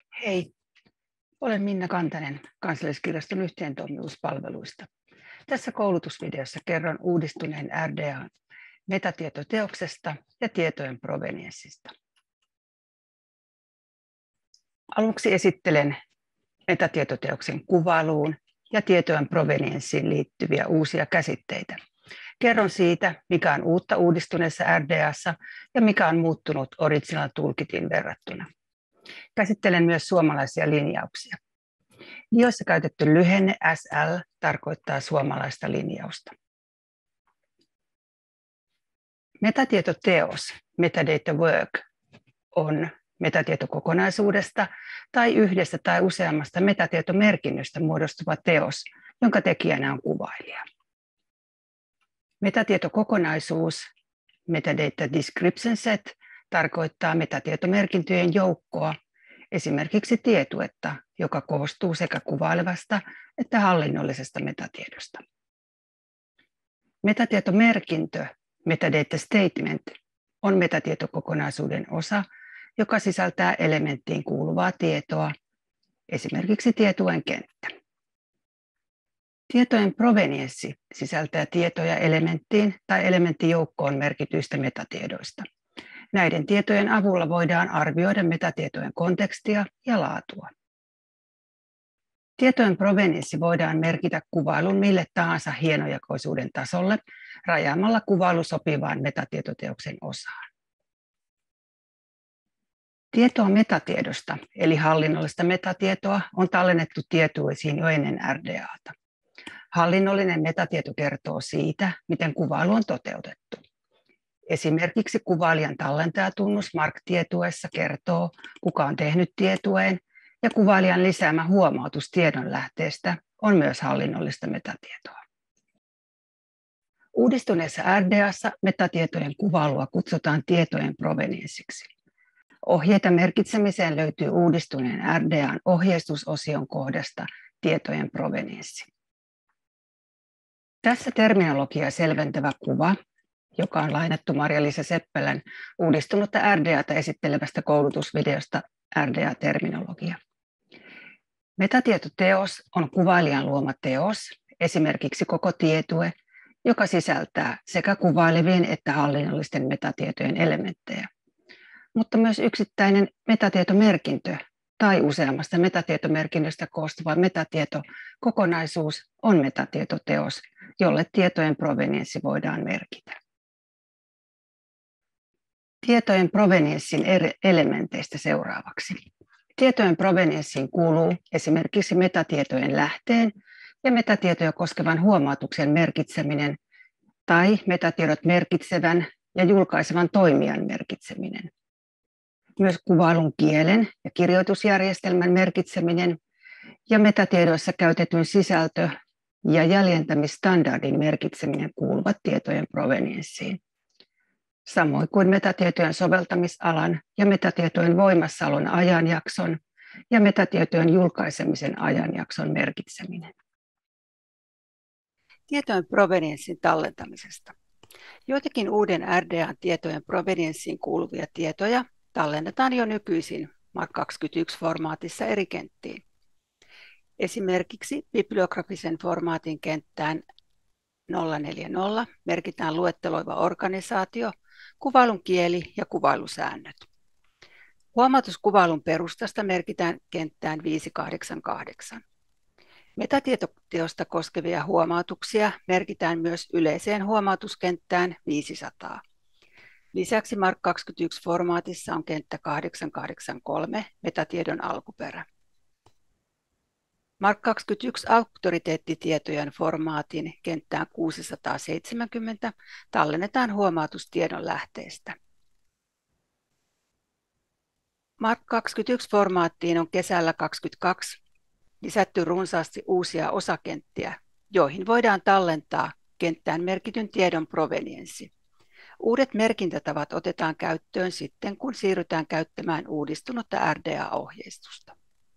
Hei, olen Minna Kantanen Kansalliskirjaston yhteentoimivuuspalveluista. Tässä koulutusvideossa kerron uudistuneen RDA:n metatietoteoksesta ja tietojen provenienssista. Aluksi esittelen metatietoteoksen kuvailuun ja tietojen provenienssiin liittyviä uusia käsitteitä. Kerron siitä, mikä on uutta uudistuneessa RDA:ssa ja mikä on muuttunut Original Toolkitiin verrattuna. Käsittelen myös suomalaisia linjauksia. Dioissa käytetty lyhenne SL tarkoittaa suomalaista linjausta. Metatietoteos, metadata work, on metatietokokonaisuudesta tai yhdestä tai useammasta metatietomerkinnöstä muodostuva teos, jonka tekijänä on kuvailija. Metatietokokonaisuus, metadata description set, tarkoittaa metatietomerkintöjen joukkoa, esimerkiksi tietuetta, joka koostuu sekä kuvailevasta että hallinnollisesta metatiedosta. Metatietomerkintö, metadata statement, on metatietokokonaisuuden osa, joka sisältää elementtiin kuuluvaa tietoa, esimerkiksi tietuen kenttä. Tietojen provenienssi sisältää tietoja elementtiin tai elementtijoukkoon merkityistä metatiedoista. Näiden tietojen avulla voidaan arvioida metatietojen kontekstia ja laatua. Tietojen provenienssi voidaan merkitä kuvailun mille tahansa hienojakoisuuden tasolle rajaamalla kuvailu sopivaan metatietoteoksen osaan. Tietoa metatiedosta, eli hallinnollista metatietoa, on tallennettu tietuisiin jo ennen RDA:ta. Hallinnollinen metatieto kertoo siitä, miten kuvailu on toteutettu. Esimerkiksi kuvailijan tallentajatunnus MARC-tietuessa kertoo, kuka on tehnyt tietueen, ja kuvailijan lisäämä huomautus tiedon lähteestä on myös hallinnollista metatietoa. Uudistuneessa RDA:ssa metatietojen kuvailua kutsutaan tietojen provenienssiksi. Ohjeita merkitsemiseen löytyy uudistuneen RDA:n ohjeistusosion kohdasta tietojen provenienssi. Tässä terminologiaa selventävä kuva, joka on lainattu Marja-Liisa Seppälän uudistunutta RDA:ta esittelevästä koulutusvideosta RDA-terminologia. Metatietoteos on kuvailijan luoma teos, esimerkiksi koko tietue, joka sisältää sekä kuvailevien että hallinnollisten metatietojen elementtejä, mutta myös yksittäinen metatietomerkintö tai useammasta metatietomerkinnöstä koostuva metatietokokonaisuus on metatietoteos, jolle tietojen provenienssi voidaan merkitä. Tietojen provenienssin elementeistä seuraavaksi. Tietojen provenienssiin kuuluu esimerkiksi metatietojen lähteen ja metatietoja koskevan huomautuksen merkitseminen tai metatiedot merkitsevän ja julkaisevan toimijan merkitseminen. Myös kuvailun kielen ja kirjoitusjärjestelmän merkitseminen ja metatiedoissa käytetyn sisältö- ja jäljentämisstandardin merkitseminen kuuluvat tietojen provenienssiin, samoin kuin metatietojen soveltamisalan ja metatietojen voimassaolon ajanjakson ja metatietojen julkaisemisen ajanjakson merkitseminen. Tietojen provenienssin tallentamisesta. Joitakin uuden RDA:n tietojen provenienssiin kuuluvia tietoja tallennetaan jo nykyisin MARC-21-formaatissa eri kenttiin. Esimerkiksi bibliografisen formaatin kenttään 040 merkitään luetteloiva organisaatio, kuvailun kieli ja kuvailusäännöt. Huomautuskuvailun perustasta merkitään kenttään 588. Metatietoteosta koskevia huomautuksia merkitään myös yleiseen huomautuskenttään 500. Lisäksi MARC-21-formaatissa on kenttä 883, metatiedon alkuperä. MARC-21-auktoriteettitietojen formaatin kenttään 670 tallennetaan huomautus tiedon lähteestä. MARC-21-formaattiin on kesällä 2022 lisätty runsaasti uusia osakenttiä, joihin voidaan tallentaa kenttään merkityn tiedon provenienssi. Uudet merkintätavat otetaan käyttöön sitten, kun siirrytään käyttämään uudistunutta RDA-ohjeistusta.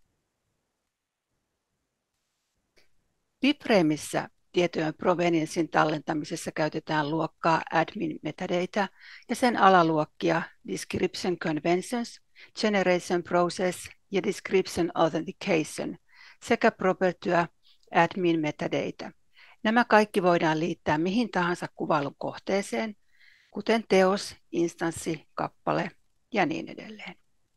BibFrameissa tietojen provenienssin tallentamisessa käytetään luokkaa admin metadata ja sen alaluokkia description conventions, generation process ja description authentication sekä property admin metadata. Nämä kaikki voidaan liittää mihin tahansa kuvailun kohteeseen, kuten teos, instanssi, kappale ja niin edelleen.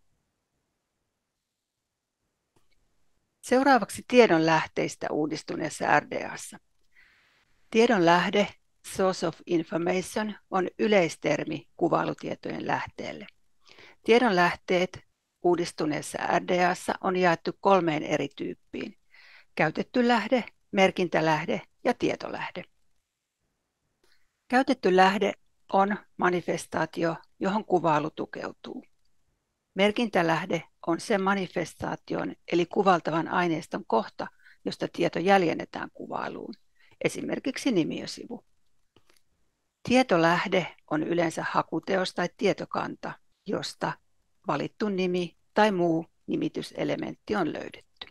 Seuraavaksi tiedon lähteistä uudistuneessa RDA:ssa. Tiedon lähde, source of information, on yleistermi kuvailutietojen lähteelle. Tiedon lähteet uudistuneessa RDA:ssa on jaettu 3 eri tyyppiin: käytetty lähde, merkintälähde ja tietolähde. Käytetty lähde on manifestaatio, johon kuvailu tukeutuu. Merkintälähde on sen manifestaation eli kuvaltavan aineiston kohta, josta tieto jäljennetään kuvailuun, esimerkiksi nimiösivu. Tietolähde on yleensä hakuteos tai tietokanta, josta valittu nimi tai muu nimityselementti on löydetty.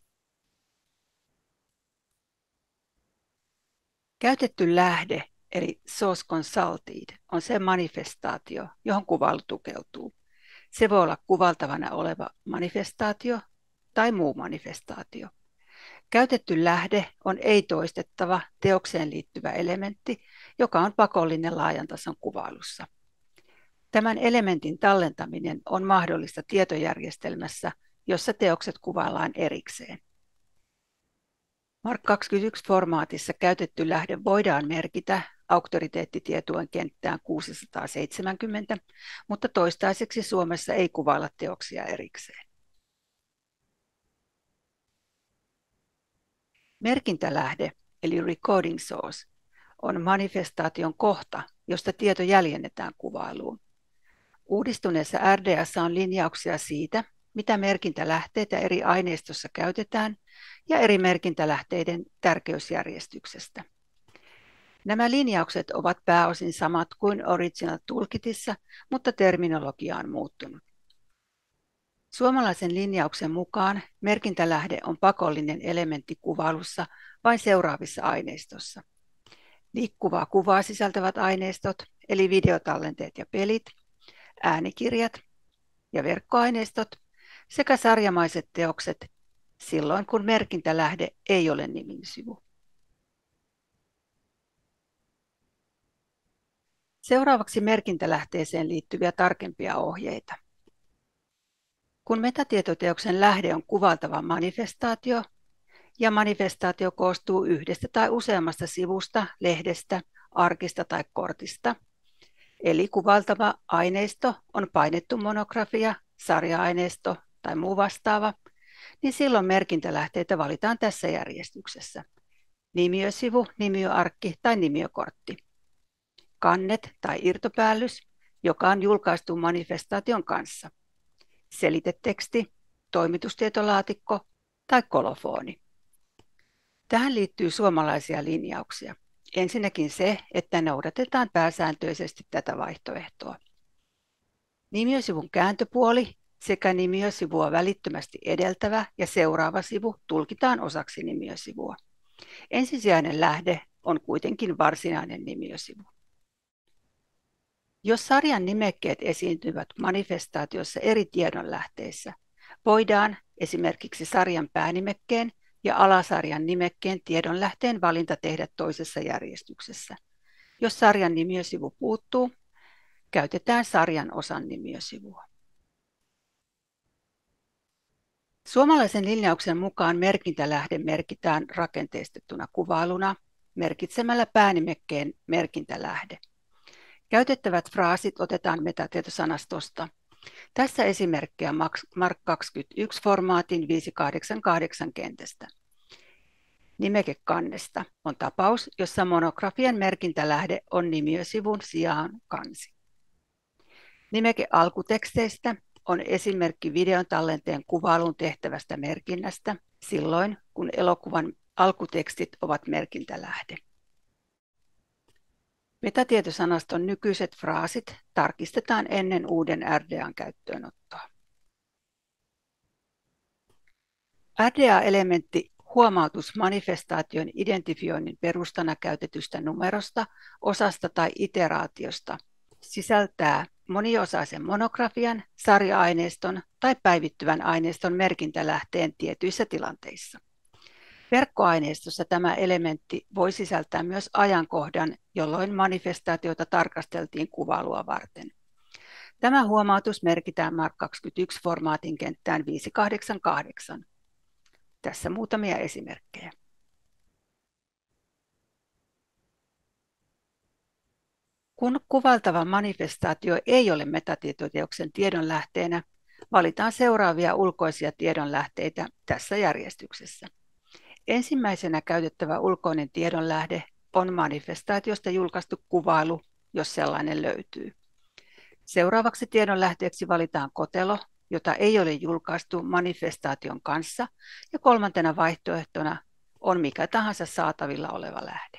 Käytetty lähde eli source consulted on se manifestaatio, johon kuvailu tukeutuu. Se voi olla kuvaltavana oleva manifestaatio tai muu manifestaatio. Käytetty lähde on ei-toistettava teokseen liittyvä elementti, joka on pakollinen laajan tason kuvailussa. Tämän elementin tallentaminen on mahdollista tietojärjestelmässä, jossa teokset kuvaillaan erikseen. Mark 21-formaatissa käytetty lähde voidaan merkitä auktoriteettitietojen kenttään 670, mutta toistaiseksi Suomessa ei kuvailla teoksia erikseen. Merkintälähde eli recording source on manifestaation kohta, josta tieto jäljennetään kuvailuun. Uudistuneessa RDA:ssa on linjauksia siitä, mitä merkintälähteitä eri aineistossa käytetään ja eri merkintälähteiden tärkeysjärjestyksestä. Nämä linjaukset ovat pääosin samat kuin Original Toolkitissa, mutta terminologia on muuttunut. Suomalaisen linjauksen mukaan merkintälähde on pakollinen elementti kuvailussa vain seuraavissa aineistossa: liikkuvaa kuvaa sisältävät aineistot, eli videotallenteet ja pelit, äänikirjat ja verkkoaineistot sekä sarjamaiset teokset silloin, kun merkintälähde ei ole nimisivu. Seuraavaksi merkintälähteeseen liittyviä tarkempia ohjeita. Kun metatietoteoksen lähde on kuvaltava manifestaatio ja manifestaatio koostuu yhdestä tai useammasta sivusta, lehdestä, arkista tai kortista, eli kuvaltava aineisto on painettu monografia, sarja-aineisto tai muu vastaava, niin silloin merkintälähteitä valitaan tässä järjestyksessä: nimiösivu, nimiöarkki tai nimiökortti, kannet tai irtopäällys, joka on julkaistu manifestaation kanssa, seliteteksti, toimitustietolaatikko tai kolofoni. Tähän liittyy suomalaisia linjauksia. Ensinnäkin se, että noudatetaan pääsääntöisesti tätä vaihtoehtoa. Nimiösivun kääntöpuoli sekä nimiösivua välittömästi edeltävä ja seuraava sivu tulkitaan osaksi nimiösivua. Ensisijainen lähde on kuitenkin varsinainen nimiösivu. Jos sarjan nimekkeet esiintyvät manifestaatiossa eri tiedonlähteissä, voidaan esimerkiksi sarjan päänimekkeen ja alasarjan nimekkeen tiedonlähteen valinta tehdä toisessa järjestyksessä. Jos sarjan nimiösivu puuttuu, käytetään sarjan osan nimiösivua. Suomalaisen linjauksen mukaan merkintälähde merkitään rakenteistettuna kuvailuna merkitsemällä päänimekkeen merkintälähde. Käytettävät fraasit otetaan metatietosanastosta. Tässä esimerkkejä Mark 21-formaatin 588 kentästä. Nimeke kannesta on tapaus, jossa monografian merkintälähde on nimiösivun sijaan kansi. Nimeke alkuteksteistä on esimerkki videon tallenteen kuvailuun tehtävästä merkinnästä silloin, kun elokuvan alkutekstit ovat merkintälähde. Metatietosanaston nykyiset fraasit tarkistetaan ennen uuden RDA:n käyttöönottoa. RDA-elementti huomautus manifestaation identifioinnin perustana käytetystä numerosta, osasta tai iteraatiosta sisältää moniosaisen monografian, sarja-aineiston tai päivittyvän aineiston merkintälähteen tietyissä tilanteissa. Verkkoaineistossa tämä elementti voi sisältää myös ajankohdan, jolloin manifestaatiota tarkasteltiin kuvailua varten. Tämä huomautus merkitään MARC 21 formaatin kenttään 588. Tässä muutamia esimerkkejä. Kun kuvailtava manifestaatio ei ole metatietoteoksen tiedonlähteenä, valitaan seuraavia ulkoisia tiedonlähteitä tässä järjestyksessä. Ensimmäisenä käytettävä ulkoinen tiedonlähde on manifestaatiosta julkaistu kuvailu, jos sellainen löytyy. Seuraavaksi tiedonlähteeksi valitaan kotelo, jota ei ole julkaistu manifestaation kanssa, ja kolmantena vaihtoehtona on mikä tahansa saatavilla oleva lähde.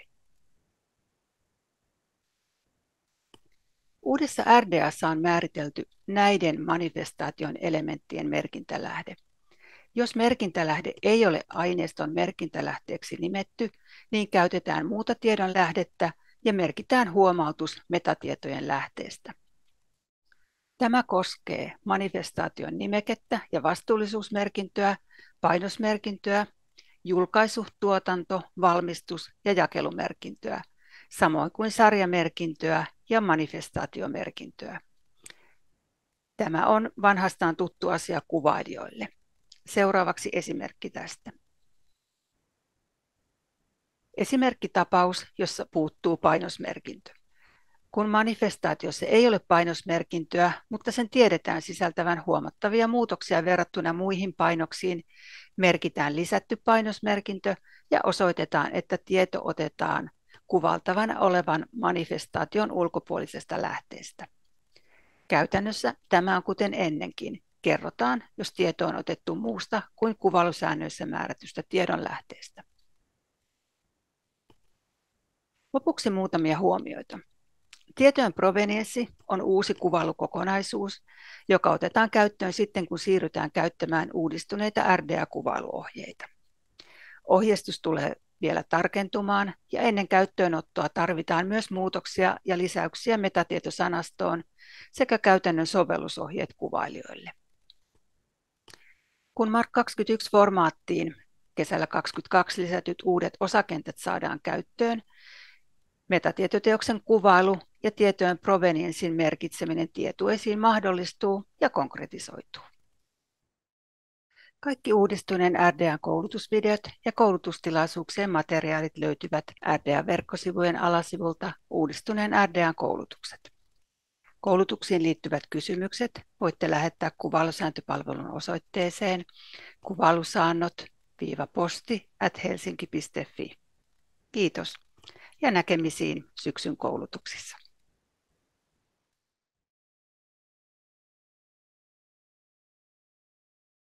Uudessa RDA:ssa on määritelty näiden manifestaation elementtien merkintälähde. Jos merkintälähde ei ole aineiston merkintälähteeksi nimetty, niin käytetään muuta tiedonlähdettä ja merkitään huomautus metatietojen lähteestä. Tämä koskee manifestaation nimekettä ja vastuullisuusmerkintöä, painosmerkintöä, julkaisu-, tuotanto-, valmistus- ja jakelumerkintöä, samoin kuin sarjamerkintöä ja manifestaatiomerkintöä. Tämä on vanhastaan tuttu asia kuvailijoille. Seuraavaksi esimerkki tästä. Esimerkkitapaus, jossa puuttuu painosmerkintö. Kun manifestaatiossa ei ole painosmerkintöä, mutta sen tiedetään sisältävän huomattavia muutoksia verrattuna muihin painoksiin, merkitään lisätty painosmerkintö ja osoitetaan, että tieto otetaan kuvaltavana olevan manifestaation ulkopuolisesta lähteestä. Käytännössä tämä on kuten ennenkin. Kerrotaan, jos tieto on otettu muusta kuin kuvailusäännöissä määrätystä tiedonlähteestä. Lopuksi muutamia huomioita. Tietojen provenienssi on uusi kuvailukokonaisuus, joka otetaan käyttöön sitten, kun siirrytään käyttämään uudistuneita RDA-kuvailuohjeita. Ohjeistus tulee vielä tarkentumaan ja ennen käyttöönottoa tarvitaan myös muutoksia ja lisäyksiä metatietosanastoon sekä käytännön sovellusohjeet kuvailijoille. Kun MARC 21 formaattiin kesällä 2022 lisätyt uudet osakentät saadaan käyttöön, metatietoteoksen kuvailu ja tietojen provenienssin merkitseminen tietueisiin mahdollistuu ja konkretisoituu. Kaikki uudistuneen RDA-koulutusvideot ja koulutustilaisuuksien materiaalit löytyvät RDA-verkkosivujen alasivulta Uudistuneen RDA-koulutukset. Koulutuksiin liittyvät kysymykset voitte lähettää kuvailusääntöpalvelun osoitteeseen kuvailusaannot-posti@helsinki.fi. Kiitos ja näkemisiin syksyn koulutuksissa.